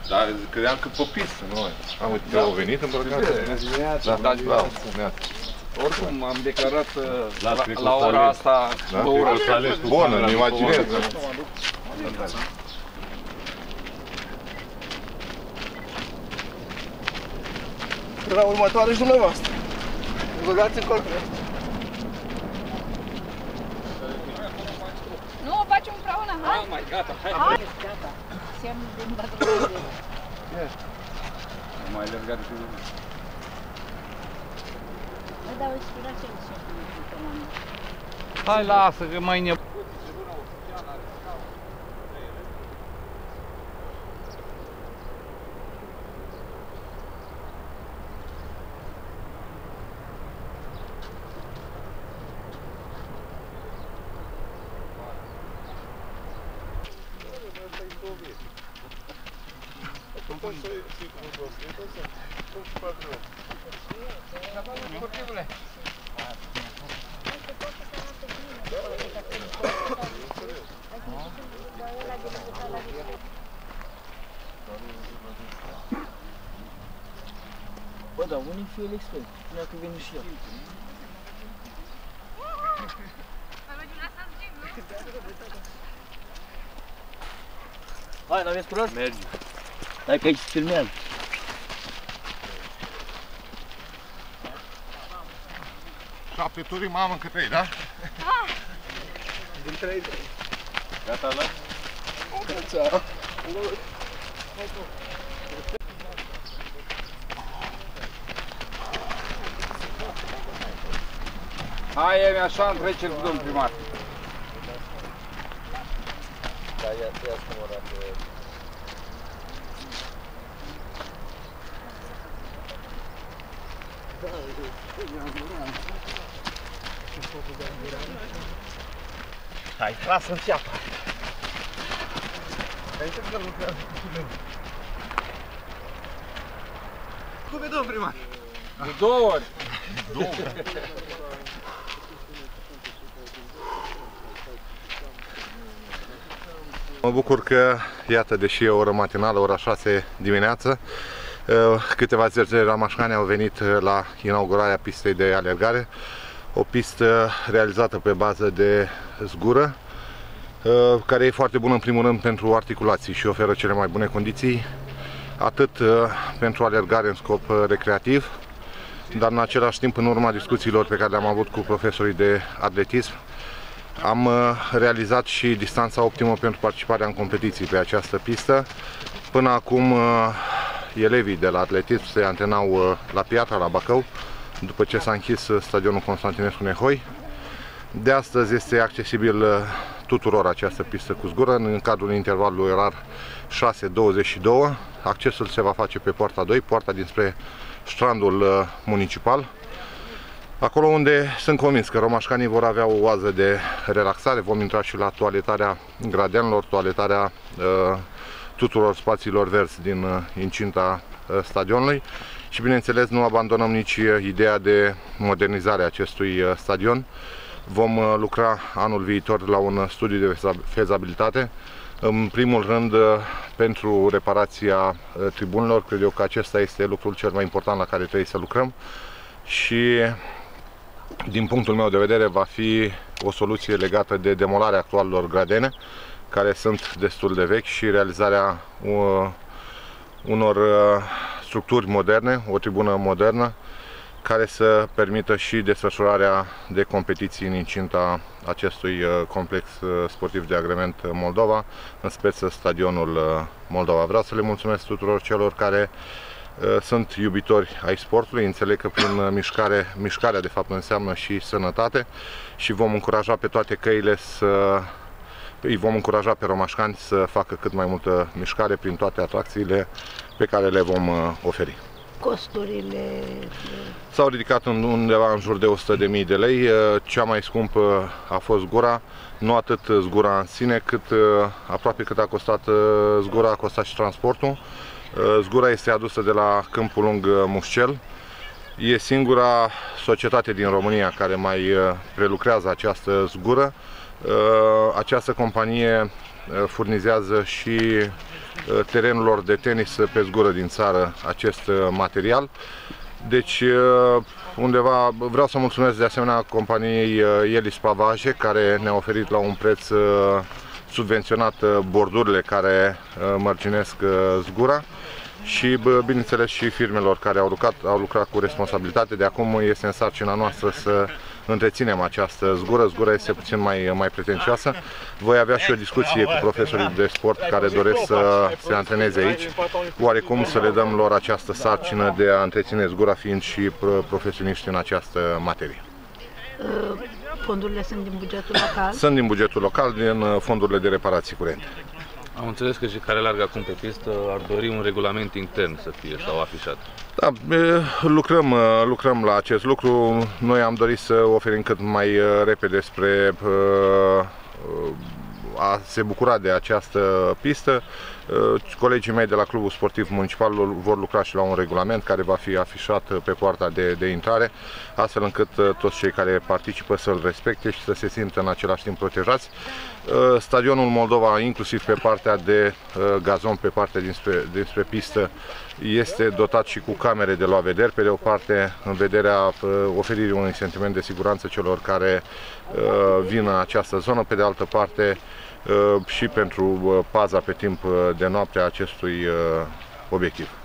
Dar credeam că pe pistă, noi. Am uite, au venit îmbrăcate. Da, oricum am declarat la ora asta o oră. Bună, îmi imaginez. La următoare și dumneavoastră. Băgați în corpul. Nu, o facem împreună, hai! Mai gata, hai! Gata, semn de îmbătrânire. Nu mai alergat de pe Mă dau inspirație în somnul. Hai, lasă, că mai ne... Bă, dar unii fi el expert, până că vine și el. Hai, n-aveți curaj? Mergi. Hai că aici se filmează. Șapte turi, mamă, încă 3, da? Din 3. Gata, la? Gata. Hai, Emi, așa în trecere cu domnul primar. Da, ia scumărat. Hai, lasă în țeapă. Aici că lucrează cu tine. Cum e, domnul primar? De 2 ori. Mă bucur că, iată, deși e o oră matinală, ora 6 dimineață, câteva zeci de ramașcani au venit la inaugurarea pistei de alergare. O pistă realizată pe bază de zgură, care e foarte bună în primul rând pentru articulații și oferă cele mai bune condiții, atât pentru alergare în scop recreativ, dar în același timp, în urma discuțiilor pe care le-am avut cu profesorii de atletism, am realizat și distanța optimă pentru participarea în competiții pe această pistă. Până acum, elevii de la atletism se antrenau la Piatra, la Bacău, după ce s-a închis stadionul Constantinescu Nehoi. De astăzi este accesibil tuturor această pistă cu zgură în cadrul intervalului orar 6:22. Accesul se va face pe poarta 2, poarta dinspre strandul municipal. Acolo unde sunt convins că romașcanii vor avea o oază de relaxare, vom intra și la toaletarea gradenelor, toaletarea tuturor spațiilor verzi din incinta stadionului și, bineînțeles, nu abandonăm nici ideea de modernizare a acestui stadion. Vom lucra anul viitor la un studiu de fezabilitate, în primul rând pentru reparația tribunelor. Cred eu că acesta este lucrul cel mai important la care trebuie să lucrăm și, din punctul meu de vedere, va fi o soluție legată de demolarea actualelor gradene, care sunt destul de vechi, și realizarea unor structuri moderne, o tribună modernă, care să permită și desfășurarea de competiții în incinta acestui complex sportiv de agrement Moldova, în speță Stadionul Moldova. Vreau să le mulțumesc tuturor celor care sunt iubitori ai sportului, înțeleg că prin mișcarea de fapt înseamnă și sănătate și vom încuraja pe toate căile îi vom încuraja pe romașcani să facă cât mai multă mișcare prin toate atracțiile pe care le vom oferi. Costurile s-au ridicat undeva în jur de 100.000 de lei. Cea mai scumpă a fost zgura, nu atât zgura în sine, cât aproape cât a costat zgura, a costat și transportul. Zgura este adusă de la Câmpul Lung Mușcel. E singura societate din România care mai prelucrează această zgură. Această companie furnizează și terenurilor de tenis pe zgură din țară acest material. Deci undeva vreau să mulțumesc de asemenea companiei Elis Pavaje, care ne-a oferit la un preț subvenționat bordurile care mărginesc zgura și bineînțeles și firmelor care au lucrat cu responsabilitate. De acum este în sarcina noastră să întreținem această zgură. Zgura este puțin mai pretențioasă. Voi avea și o discuție cu profesorii de sport care doresc să se antreneze aici, oarecum să le dăm lor această sarcină de a întreține zgura, fiind și profesioniști în această materie. Fondurile sunt din bugetul local? Sunt din bugetul local, din fondurile de reparații curente. Am înțeles că și care larg acum pe pistă ar dori un regulament intern să fie sau afișat. Da, lucrăm la acest lucru. Noi am dorit să oferim cât mai repede spre a se bucura de această pistă. Colegii mei de la Clubul Sportiv Municipal vor lucra și la un regulament care va fi afișat pe poarta de intrare, astfel încât toți cei care participă să-l respecte și să se simtă în același timp protejați. Stadionul Moldova, inclusiv pe partea de gazon, pe partea dinspre pistă, este dotat și cu camere de luat vederi, pe de o parte în vederea oferirii unui sentiment de siguranță celor care vin în această zonă, pe de altă parte și pentru paza pe timp de noapte a acestui obiectiv.